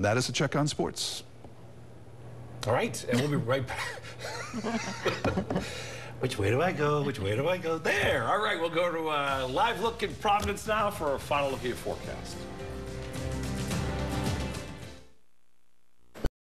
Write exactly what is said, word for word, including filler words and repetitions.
that is a check on sports. All right, and we'll be right back. Which way do I go? Which way do I go? There. All right, we'll go to a live look in Providence now for a final look at your forecast.